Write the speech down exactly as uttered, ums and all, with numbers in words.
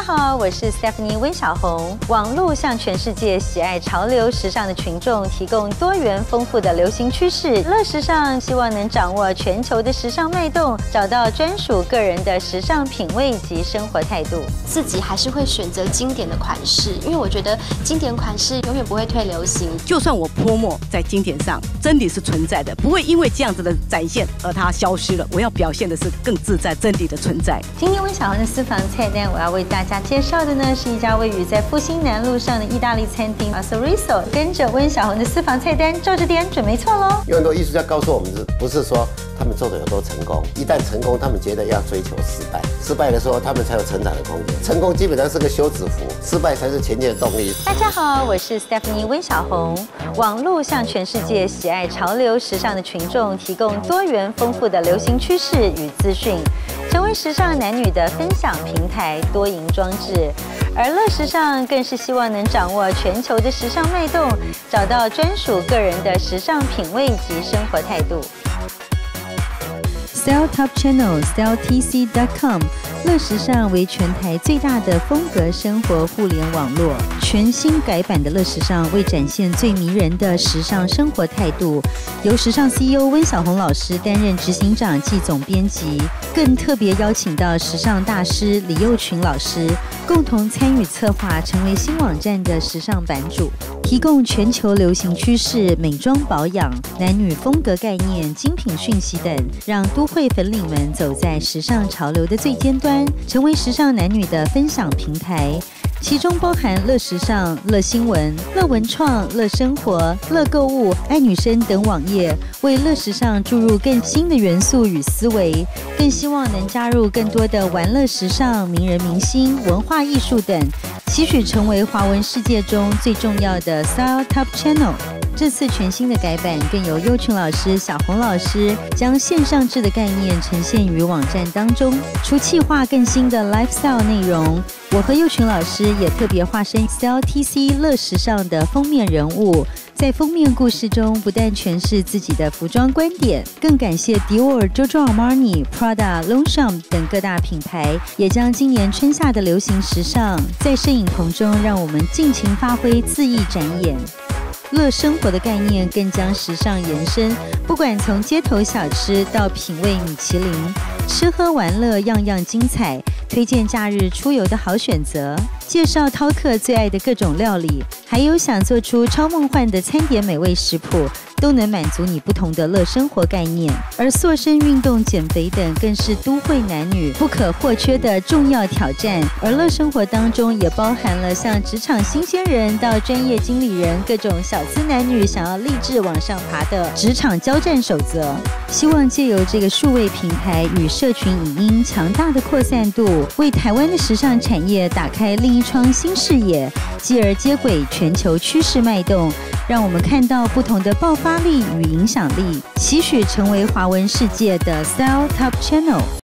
好，我是 Stephanie 温小红。网络向全世界喜爱潮流时尚的群众提供多元丰富的流行趋势。乐时尚希望能掌握全球的时尚脉动，找到专属个人的时尚品味及生活态度。 自己还是会选择经典的款式，因为我觉得经典款式永远不会退流行。 就算我泼墨在经典上，真理是存在的，不会因为这样子的展现而它消失了。我要表现的是更自在真理的存在。 今天温小红的私房菜单，我要为大家介绍的呢是一家位于在复兴南路上的意大利餐厅 Sorriso。跟着温小红的私房菜单照着点准没错喽。 有很多艺术家告诉我们，不是说他们做的有多成功，一旦成功，他们觉得要追求失败，失败的时候他们才有成长的空间。成功基本上是个休止符，失败才是前进的动力。 大家好，我是 Stephanie 温小红。网络向全世界喜爱潮流时尚的群众提供多元丰富的流行趋势与资讯，成为时尚男女的分享平台、多赢装置。而乐时尚更是希望能掌握全球的时尚脉动，找到专属个人的时尚品味及生活态度。Style Top Channel Style T C dot com 乐时尚为全台最大的风格生活互联网络，全新改版的乐时尚为展现最迷人的时尚生活态度，由时尚 C E O 温小红老师担任执行长暨总编辑，更特别邀请到时尚大师李幼群老师共同参与策划，成为新网站的时尚版主，提供全球流行趋势、美妆保养、男女风格概念、精品讯息等，让都会粉领们走在时尚潮流的最尖端，成为时尚男女的分享平台。其中包含乐时尚、乐新闻、乐文创、乐生活、乐购物、爱女生等网页，为乐时尚注入更新的元素与思维，更希望能加入更多的玩乐时尚、名人明星、文化艺术等，期许成为华文世界中最重要的 Style Top Channel。这次全新的改版，更由幼群老师、小红老师将线上制的概念呈现于网站当中，除企划更新的 lifestyle 内容，我和幼群老师也特别化身 Style T C 乐时尚的封面人物，在封面故事中不但诠释自己的服装观点，更感谢 Dior、Giorgio Armani、Prada、Longchamp 等各大品牌，也将今年春夏的流行时尚在摄影棚中让我们尽情发挥、恣意展演。乐生活的概念更将时尚延伸，不管从街头小吃到品味米其林，吃喝玩乐样样精彩，推荐假日出游的好选择，介绍饕客最爱的各种料理，还有想做出超梦幻的餐点美味食谱，都能满足你不同的乐生活概念。而塑身运动、减肥等更是都会男女不可或缺的重要挑战。而乐生活当中也包含了像职场新鲜人到专业经理人，各种小资男女想要立志往上爬的职场交战守则。希望借由这个数位平台与社群影音强大的扩散度，为台湾的时尚产业打开另一窗新视野，继而接轨全球趋势脉动，让我们看到不同的爆发力与影响力，期许成为华文世界的 Style Top Channel。